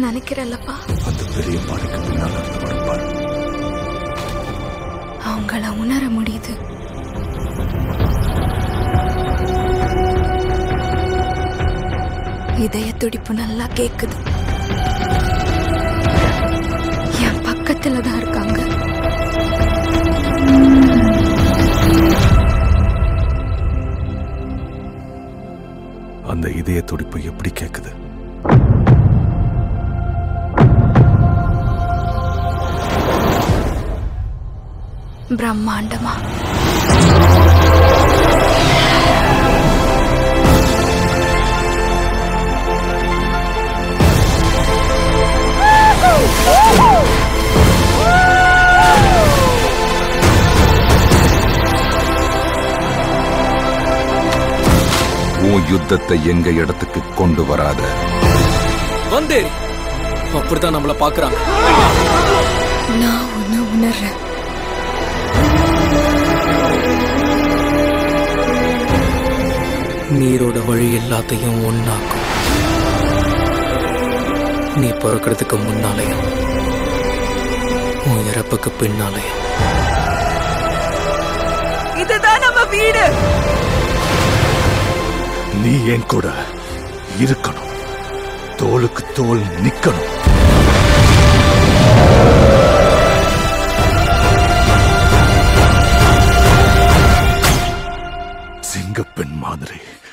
நினைக்கிறல்லப்பா. அந்த பெரிய பாறைக்கு பின்னால் பாரு. அவங்கள உணர முடியுது. இதய துடிப்பு நல்லா கேக்குது. என் பக்கத்துல தான் இருக்காங்க. அந்த இதய துடிப்பு எப்படி கேக்குது? பிரம்மாண்டமா. உன் யுத்தத்தை எங்க இடத்துக்கு கொண்டு வராத. வந்தேரி அப்படித்தான் நம்மள பாக்குறாங்க. நான் ஒன்னு உணர்றேன். நீரோட வழி எல்லாத்தையும் ஒன்னாக்கும். நீ பிறக்கிறதுக்கு முன்னாலையும் உன் இறப்புக்கு பின்னாலையும். இதுதான் நம்ம வீடு. நீ என் கூட இருக்கணும். தோளுக்கு தோள் நிக்கணும். சிங்கப்பெண் மாதிரி